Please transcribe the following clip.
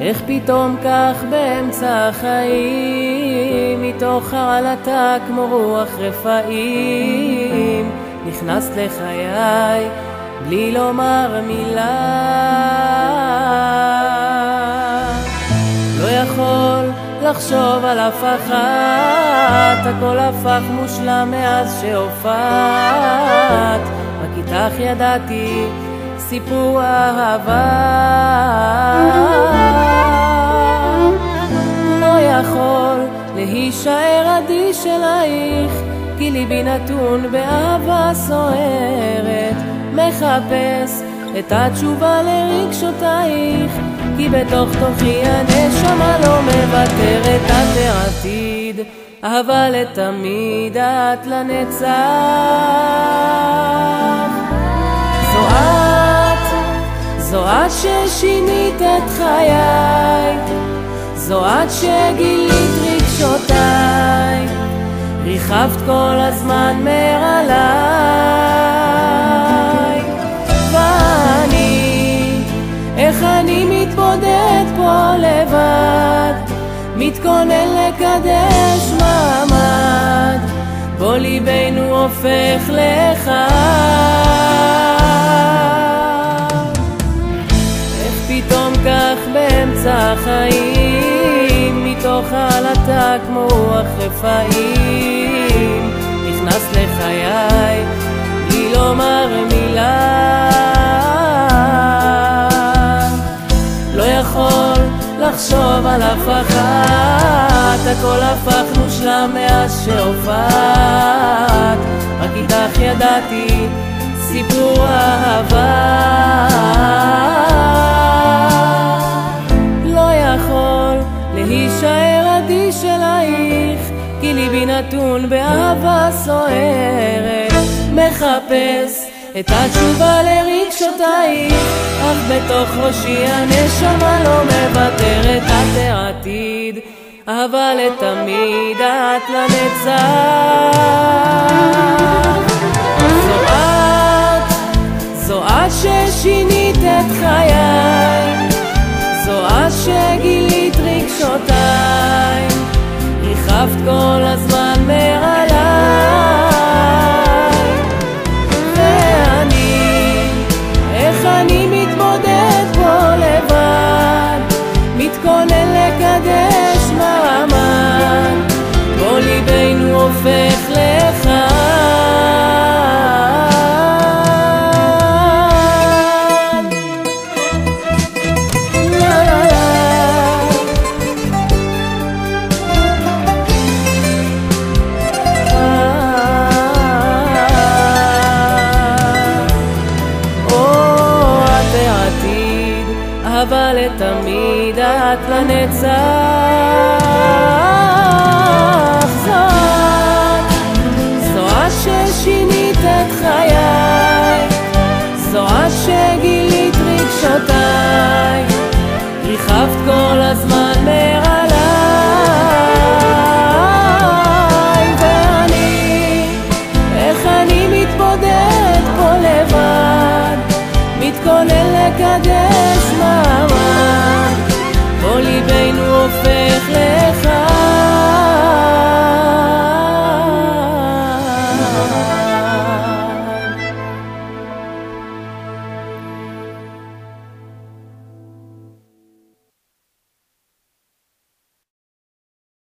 איך פתאום כך באמצע החיים, מתוך הרעלתה כמו רוח רפאים, נכנסת לחיי בלי לומר מילה. לא יכול לחשוב על אף אחת, הכל הפך מושלם מאז שהופעת. רק איתך ידעתי סיפור אהבה. לא יכול להישאר אדיש אלייך, כי ליבי נתון באהבה סוערת, מחפש את התשובה לרגשותייך, כי בתוך תוכי הנשמה לא מוותרת. את העתיד, אהבה לתמיד, את לנצח. זו את ששינית את חיי, זו את שגילית רגשותיי, ריחבת כל הזמן מעליי. ואני, איך אני מתבודד פה לבד, מתכונן לקדש מעמד, בו ליבנו הופך לאחד. פתאום כך באמצע החיים, מתוך העלתה כמו רוח רפאים, נכנס לחיי בלי לומר מילה. לא יכול לחשוב על אף אחת, הכל הפך מושלם מאז שהופעת. רק איתך ידעתי סיפור אהבה. להישאר אדיש אלייך, כי ליבי נתון באהבה סוערת, מחפש את התשובה לרגשותייך, אך בתוך ראשי הנשמה לא מוותרת. את העתיד, אהבה לתמיד, את לנצח. זו את ששינית את חיי, זו את שגילית רגשותיי, ריחבת כל הזמן מעליי. ואני, איך אני מתמודד פה לבד, מתכונן לקדש מעמד, בו ליבנו הופך לאחד. אהבה לתמיד, את לנצח. זו את ששינית את חיי, זו את שגילית רגשותיי, ריחבת כל הזמן מעליי. ואני, איך אני מתבודד פה לבד, מתכונן לקדש